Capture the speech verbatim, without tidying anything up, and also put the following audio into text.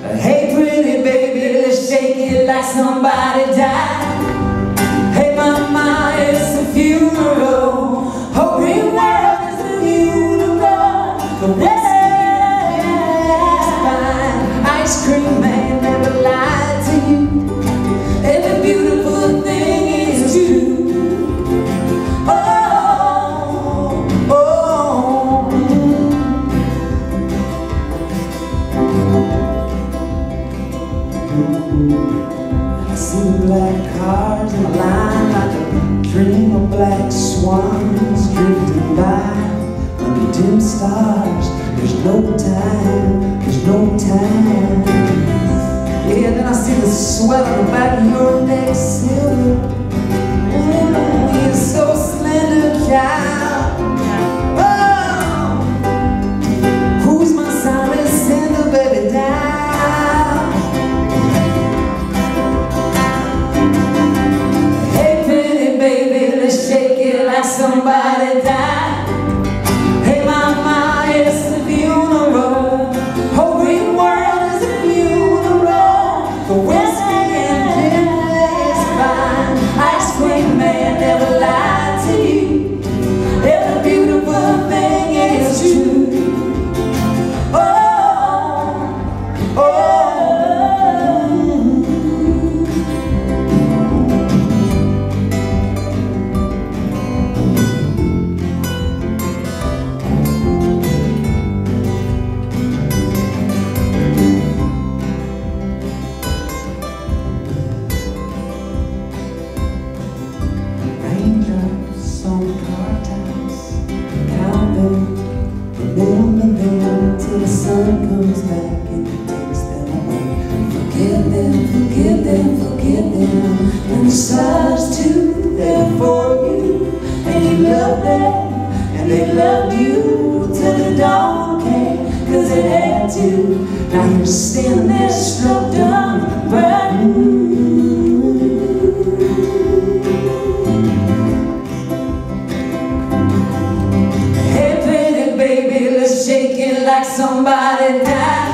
Hey pretty baby, let's shake it like somebody died. Hey mama, it's a funeral. Whole green world is a funeral. The whiskey is fine. Ice cream man never lied to you. Every beautiful thing is true. Oh, oh. I see black cars in a line like a dream of black swans drifting by under dim stars. There's no time, there's no time. Yeah, then I see the swell on the back of your neck, silver. Mm, you're so slender, child. Oh, who's my silent sender, baby, down? Hey, pretty baby, let's shake it like somebody died. Hey, mama, it's the funeral. Whole green world is a funeral. The whiskey and gin is fine. Ice cream man never lied to you. Every beautiful thing is true. Oh, oh. Raindrops on car tires, count them, remember them till the sun comes back and takes them away. Forget them, forget them, forget them, and the stars too, they're for you. And you love them, and they loved you till the dawn came, cause it had to. Now you're standing there struck dumb, burning. Shake it like somebody died.